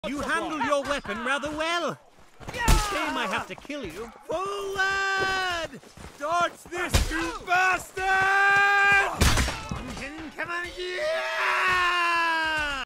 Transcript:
You handle your weapon rather well. Shame I have to kill you. Forward! Dodge this, you bastard! Come on, yeah!